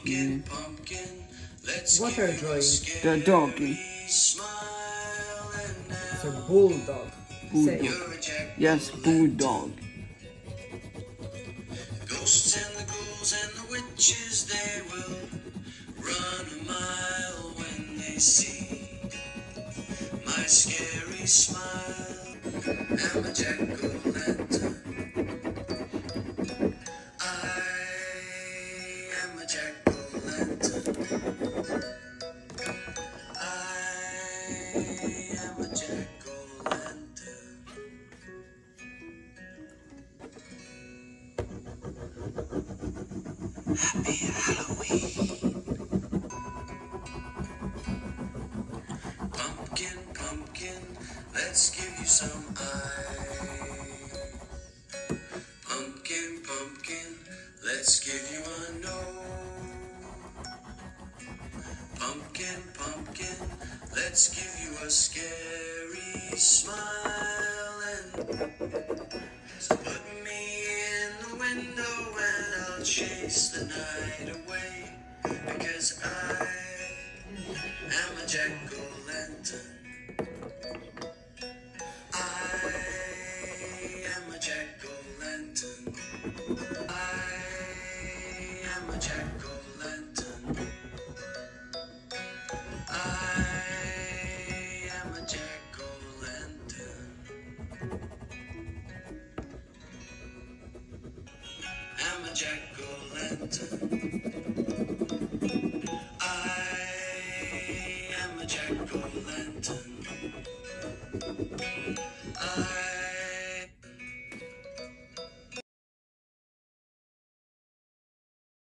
Pumpkin, pumpkin, let's What are you drawing? The doggy. smile and It's a bulldog. Say. you're a jack. Yes, bulldog. Ghosts and the ghouls and the witches, they will run a mile when they see my scary smile. I'm a jack-o'-lantern. I am a jack-o'-lantern. I am a jack-o'-lantern. Happy Halloween. Pumpkin, pumpkin, let's give you some eye. Pumpkin, pumpkin, let's give you a nose. Pumpkin, pumpkin, let's give you a scary smile. And so put me in the window and I'll chase the night away. Because I am a jack-o'-lantern. I am a jack-o'-lantern. I am a jack-o'-lantern.